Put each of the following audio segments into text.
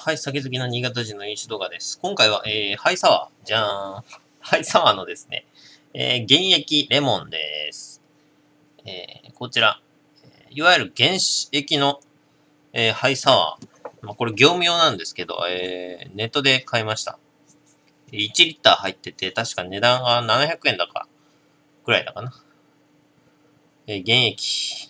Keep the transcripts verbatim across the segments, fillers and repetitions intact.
はい、酒好きの新潟人の飲酒動画です。今回は、えー、ハイサワー。じゃーん。ハイサワーのですね、えー、原液レモンです。えー、こちら、いわゆる原液の、えー、ハイサワー。まあ、これ業務用なんですけど、えー、ネットで買いました。いちリッター入ってて、確か値段がななひゃくえんだか、くらいだかな。えー、原液。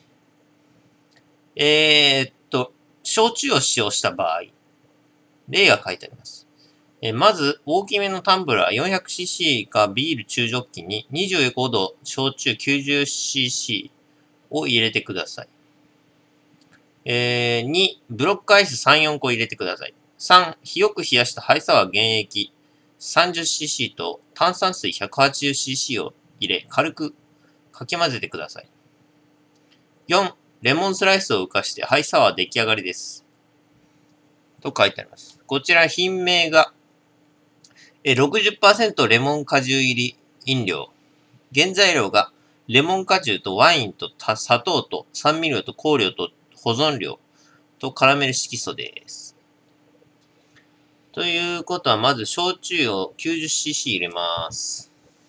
えー、っと、焼酎を使用した場合、例が書いてあります。えまず、大きめのタンブラー よんひゃくシーシー かビール中ジョッキににじゅうごど焼酎 きゅうじゅっシーシー を入れてください。えー、に、ブロックアイスさん、よんこ入れてください。さん、よく冷やしたハイサワー原液 さんじゅっシーシー と炭酸水 ひゃくはちじゅっシーシー を入れ、軽くかき混ぜてください。よん、レモンスライスを浮かしてハイサワー出来上がりです。と書いてあります。こちら品名がろくじゅっパーセント レモン果汁入り飲料。原材料がレモン果汁とワインと砂糖と酸味料と香料と保存料とカラメル色素です。ということは、まず焼酎を きゅうじゅっシーシー 入れます。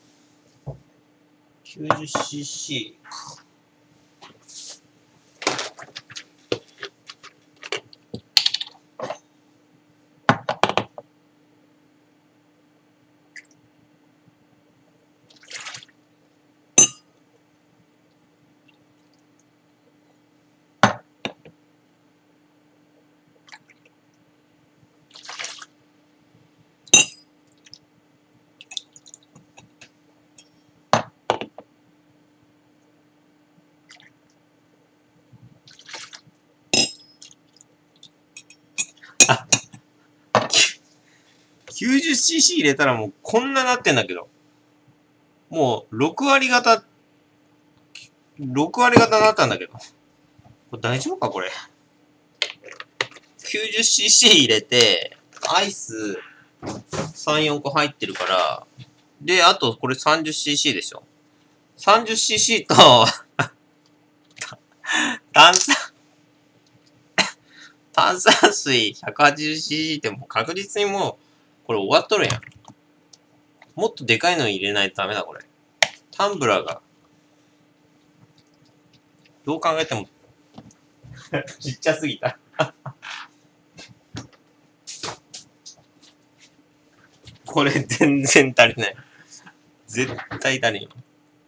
きゅうじゅっシーシー。きゅうじゅっシーシー 入れたらもうこんななってんだけど。もうろく割方、ろく割方になったんだけど。これ大丈夫かこれ。きゅうじゅっシーシー 入れて、アイスさん、よんこ入ってるから、で、あとこれ さんじゅっシーシー でしょ。さんじゅっシーシー と炭酸、炭酸水 ひゃくはちじゅっシーシー ってもう確実にもう、これ終わっとるやん。もっとでかいの入れないとダメだ、これ。タンブラーが、どう考えてもちっちゃすぎた。これ全然足りない。絶対足りん。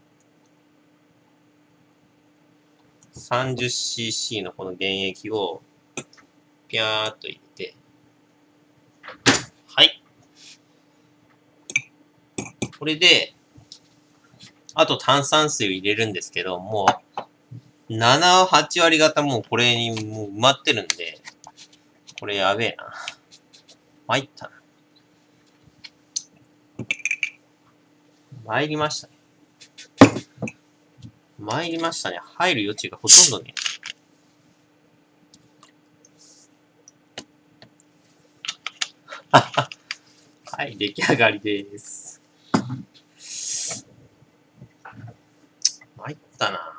さんじゅっシーシー のこの原液を、ぴゃーっと入れて、はい。これで、あと炭酸水を入れるんですけど、もう、なな、はち割方もうこれにもう埋まってるんで、これやべえな。参ったな。参りましたね。参りましたね。入る余地がほとんどね。はい、出来上がりです。参ったな。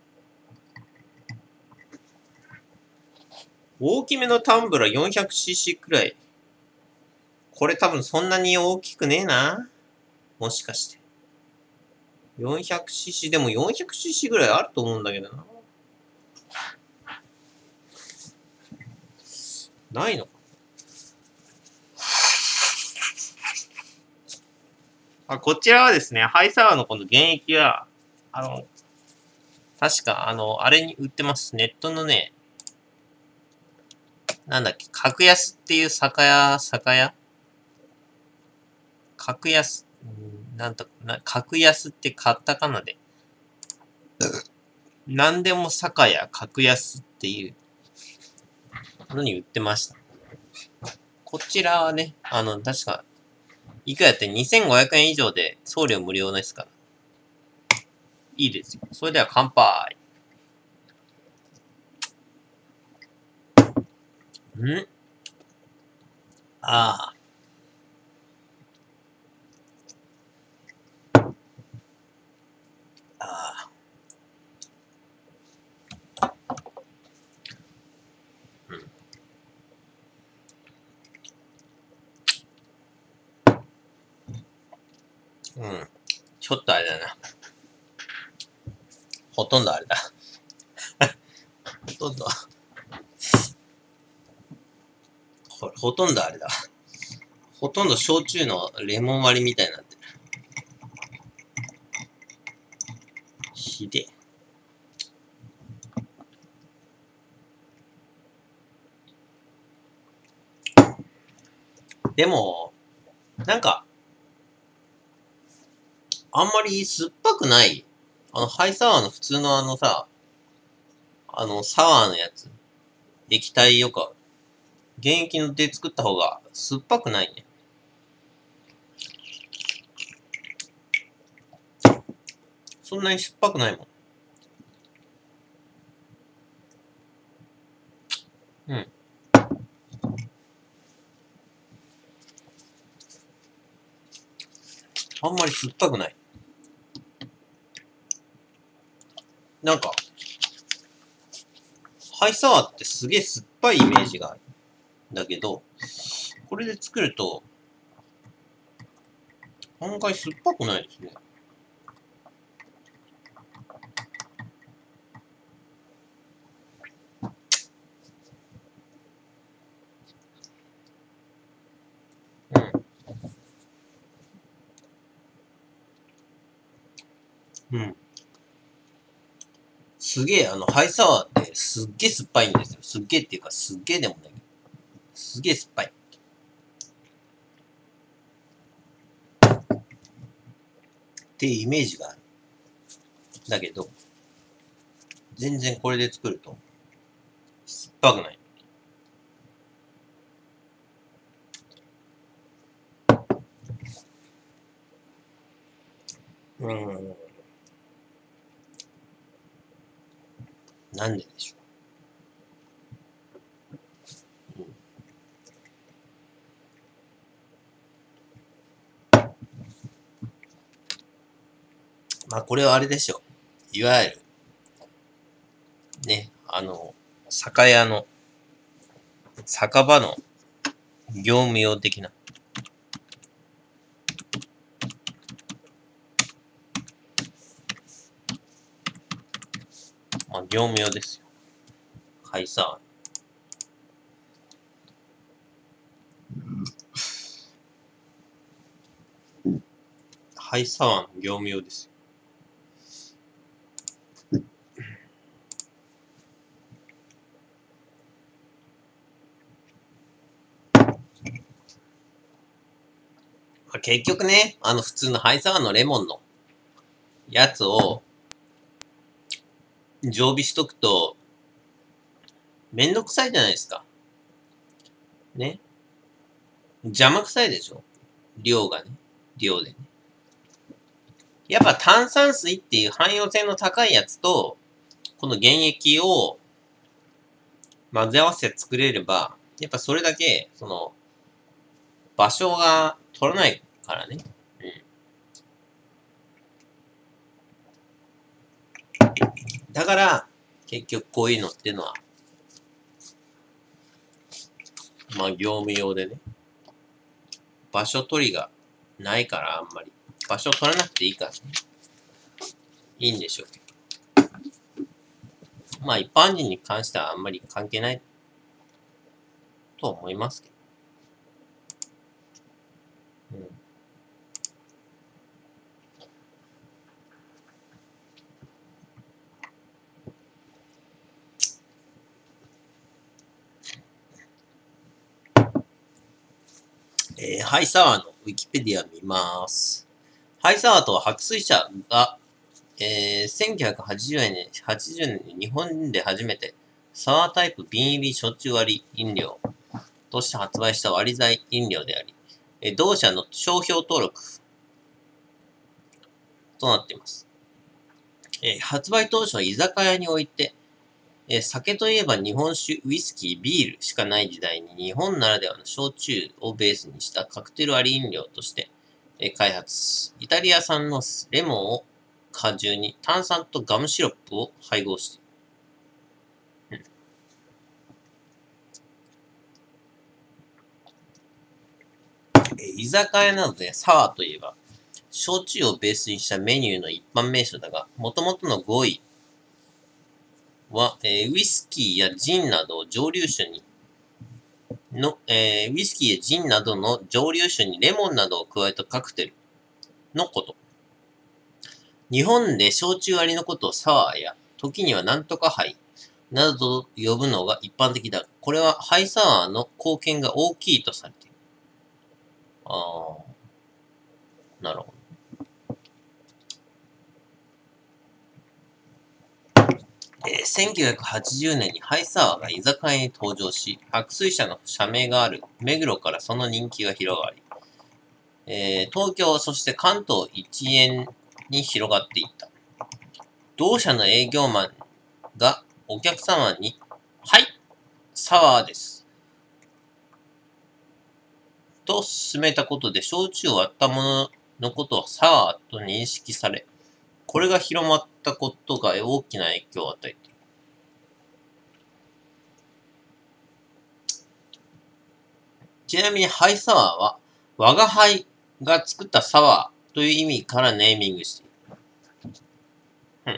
大きめのタンブラー よんひゃくシーシー くらい。これ多分そんなに大きくねえな。もしかして。よんひゃくシーシー でも よんひゃくシーシー ぐらいあると思うんだけどな。ないのか。あ、こちらはですね、ハイサワーのこの原液は、あの、確か、あの、あれに売ってます。ネットのね、なんだっけ、格安っていう酒屋、酒屋格安、んなんと、な、格安ってカタカナで。なんでも酒屋、格安っていうのに売ってました。こちらはね、あの、確か、いくらやってにせんごひゃくえん以上で送料無料ですから。いいですよ。それでは乾杯。んああ。ああ。うん。 うん。ちょっとあれだな。ほとんどあれだ。ほとんどほ、ほとんどあれだ。ほとんど焼酎のレモン割りみたいになってる。ひでえ。でも、なんか、あんまり酸っぱくない。あの、ハイサワーの普通のあのさ、あの、サワーのやつ。液体よか。原液ので作った方が酸っぱくないね。そんなに酸っぱくないもん。うん。あんまり酸っぱくない。なんか、ハイサワーってすげえ酸っぱいイメージがある。だけど、これで作ると、案外酸っぱくないですね。うん。うん。すげえ、あの、ハイサワーってすっげえ酸っぱいんですよ。すっげえっていうか、すっげえでもない。すげえ酸っぱい。っていうイメージがある。だけど、全然これで作ると、酸っぱくない。うーん。なんででしょう。うん、まあ、これはあれでしょう。いわゆる、ね、あの、酒屋の、酒場の業務用的な。まあ、業務用ですよ。ハイサワー。ハイサワーの業務用ですよ。まあ、結局ね、あの普通のハイサワーのレモンのやつを常備しとくと、めんどくさいじゃないですか。ね。邪魔くさいでしょ。量がね。量でね。やっぱ炭酸水っていう汎用性の高いやつと、この原液を混ぜ合わせて作れれば、やっぱそれだけ、その、場所が取らないからね。うん。だから、結局こういうのっていうのは、まあ業務用でね、場所取りがないからあんまり。場所取らなくていいからね。いいんでしょうけど。まあ一般人に関してはあんまり関係ないと思いますけど。うん。えー、ハイサワーのウィキペディア見ます。ハイサワーとは白水社が、えー、せんきゅうひゃくはちじゅうねん、はちじゅうねんに日本で初めてサワータイプ瓶入り焼酎割り飲料として発売した割り剤飲料であり、えー、同社の商標登録となっています。えー、発売当初は居酒屋において、えー、酒といえば日本酒、ウイスキー、ビールしかない時代に日本ならではの焼酎をベースにしたカクテル割り飲料として、えー、開発。イタリア産のレモンを果汁に炭酸とガムシロップを配合している。うん、えー、居酒屋などでサワーといえば、 焼酎をベースにしたメニューの一般名称だが、元々の語彙は、えー、ウイスキーやジンなど蒸留酒にの、えー、ウイスキーやジンなどの蒸留酒にレモンなどを加えたカクテルのこと。日本で焼酎割りのことをサワーや、時にはなんとかハイなどと呼ぶのが一般的だ。これはハイサワーの貢献が大きいとされている。ああ、なるほど。えー、せんきゅうひゃくはちじゅうねんにハイサワーが居酒屋に登場し、白水社の社名がある目黒からその人気が広がり、えー、東京、そして関東一円に広がっていった。同社の営業マンがお客様に、はい、サワーです。と勧めたことで、焼酎を割ったもののことをサワーと認識され、これが広まったことが大きな影響を与えている。ちなみにハイサワーは、我が輩が作ったサワーという意味からネーミングしている。うん。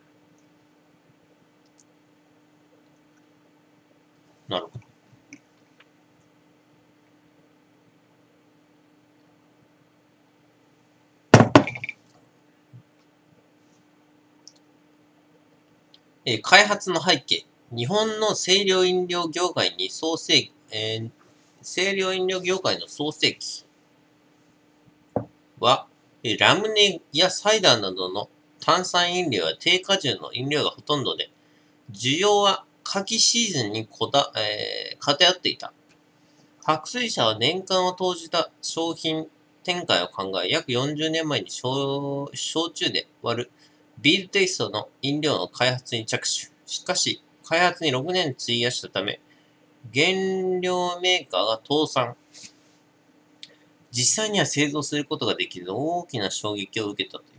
なるほど。えー、開発の背景。日本の清涼飲料業界に創世、えー、清涼飲料業界の創世期は、えー、ラムネやサイダーなどの炭酸飲料や低果汁の飲料がほとんどで、需要は夏季シーズンにこだ、えー、偏っていた。白水社は年間を投じた商品展開を考え、約よんじゅうねんまえに焼酎で割るビールテイストの飲料の開発に着手。しかし、開発にろくねん費やしたため、原料メーカーが倒産。実際には製造することができず、大きな衝撃を受けたという。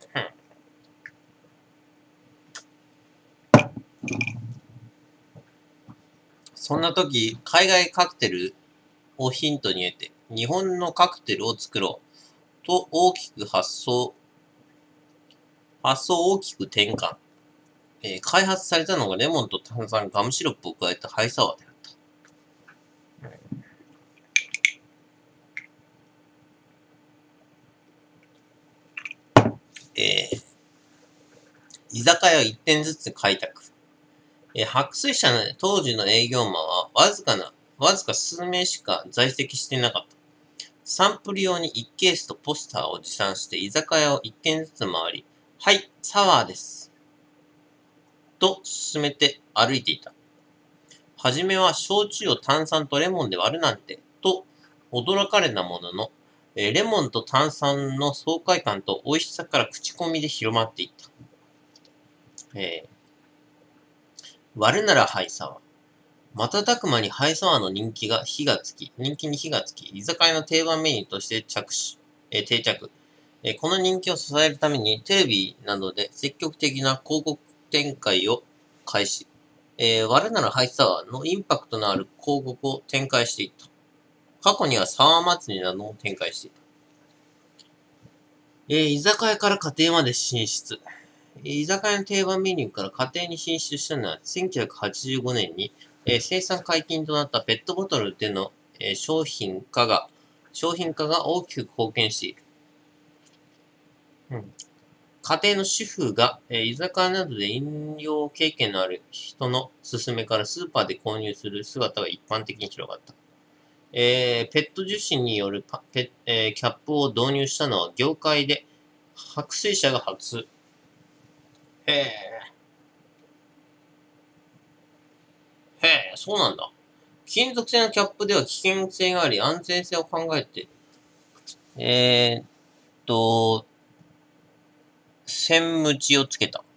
そんな時、海外カクテルをヒントに得て、日本のカクテルを作ろうと大きく発想、発想を大きく転換。えー、開発されたのがレモンと炭酸、ガムシロップを加えたハイサワーであった。えー、居酒屋を一店ずつ開拓。えー、白水社の当時の営業マンはわずかな、わずか数名しか在籍していなかった。サンプル用にいちケースとポスターを持参して居酒屋を一軒ずつ回り、はい、サワーです。と勧めて歩いていた。はじめは焼酎を炭酸とレモンで割るなんて、と驚かれたものの、えー、レモンと炭酸の爽快感と美味しさから口コミで広まっていった。えー、割るならハイサワー。瞬く間にハイサワーの人気が火がつき、人気に火がつき、居酒屋の定番メニューとして着手、えー、定着。えー、この人気を支えるためにテレビなどで積極的な広告展開を開始。えー、我ならハイサワーのインパクトのある広告を展開していった。過去にはサワー祭りなども展開していた。えー、居酒屋から家庭まで進出。居酒屋の定番メニューから家庭に進出したのはせんきゅうひゃくはちじゅうごねんに、えー、生産解禁となったペットボトルでの、えー、商品化が、商品化が大きく貢献している。うん、家庭の主婦が、えー、居酒屋などで飲料経験のある人の勧めからスーパーで購入する姿が一般的に広がった。えー、ペット樹脂によるパペ、えー、キャップを導入したのは業界で白水社が初。へえ。へえ、そうなんだ。金属製のキャップでは危険性があり、安全性を考えて、えー、っと、栓ムチをつけた。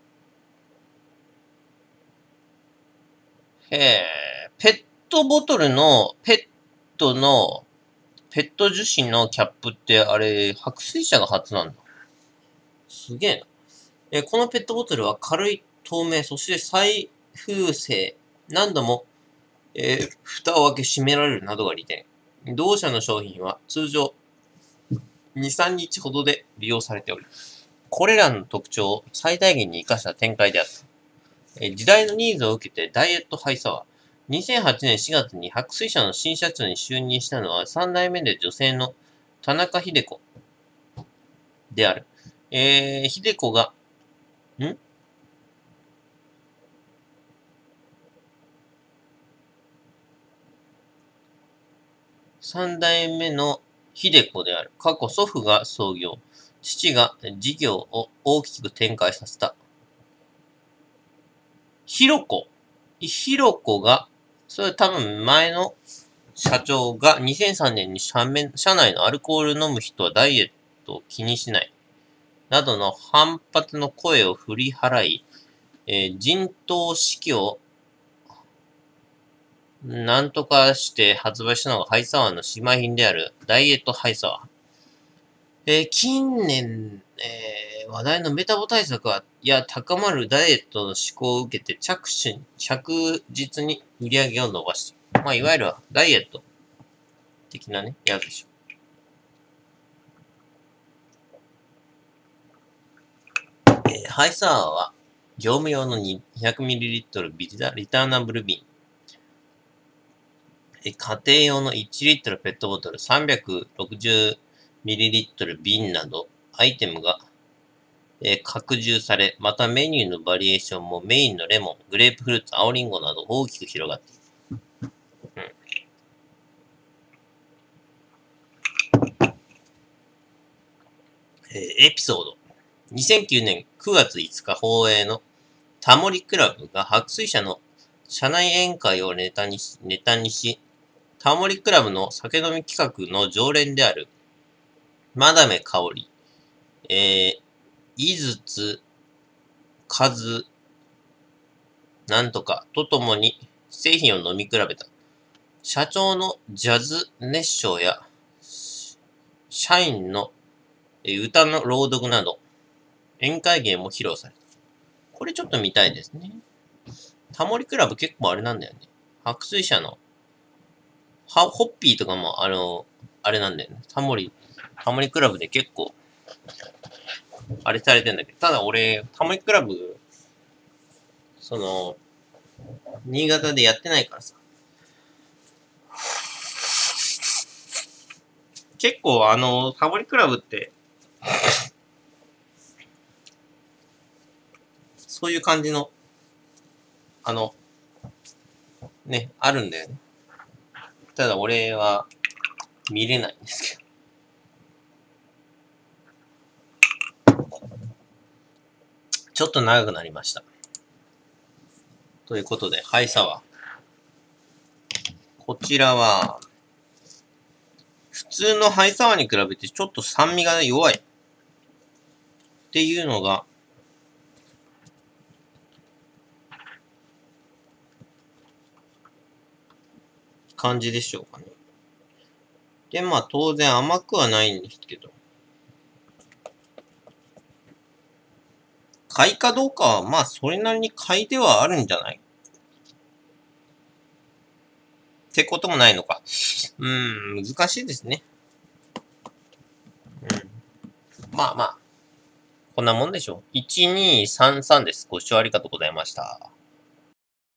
へえ、ペットボトルの、ペットの、ペット樹脂のキャップってあれ、白水社が初なんだ。すげえな。えー、このペットボトルは軽い、透明、そして再風性。何度も、えー、蓋を開け閉められるなどが利点。同社の商品は通常、 に、さんにちほどで利用されており、これらの特徴を最大限に活かした展開であった。え時代のニーズを受けてダイエットハイサワー。にせんはちねんしがつに白水社の新社長に就任したのはさん代目で女性の田中秀子である。えー、秀子が、ん三代目の秀子である。過去祖父が創業。父が事業を大きく展開させた。ひろこ。ひろこが、それ多分前の社長がにせんさんねんに社社内のアルコール飲む人はダイエットを気にしない。などの反発の声を振り払い、えー、人痘式をなんとかして発売したのがハイサワーの姉妹品であるダイエットハイサワー。えー、近年、えー、話題のメタボ対策や高まるダイエットの志向を受けて着手、着実に売り上げを伸ばしている。まあ、いわゆるダイエット的なね、やつでしょ。えー、ハイサワーは業務用の にひゃくミリリットル ビタリターナブル瓶。えー、家庭用のいちリットルペットボトル さんびゃくろくじゅうミリリットル 瓶などアイテムが、えー、拡充され、またメニューのバリエーションもメインのレモン、グレープフルーツ、青リンゴなど大きく広がっている。えー、エピソード。にせんきゅうねんくがついつか放映のタモリクラブが白水社の社内宴会をネタにし、ネタにし、タモリクラブの酒飲み企画の常連である、まだめかおり、えー、井筒、かず、なんとかとともに製品を飲み比べた。社長のジャズ熱唱や、社員の歌の朗読など、宴会芸も披露された。これちょっと見たいですね。タモリクラブ結構あれなんだよね。白水社の、は、ホッピーとかも、あの、あれなんだよね。タモリ、タモリクラブで結構、あれされてんだけど、ただ俺、タモリクラブ、その、新潟でやってないからさ。結構あの、タモリクラブって、そういう感じの、あの、ね、あるんだよね。ただ俺は見れないんですけど。ちょっと長くなりました。ということで、ハイサワー。こちらは、普通のハイサワーに比べてちょっと酸味が弱い。っていうのが、感じでしょうかね。で、まあ当然甘くはないんですけど。買いかどうかは、まあそれなりに買いではあるんじゃないってこともないのか。うーん、難しいですね。うん。まあまあ、こんなもんでしょう。いちにさんさんです。ご視聴ありがとうございました。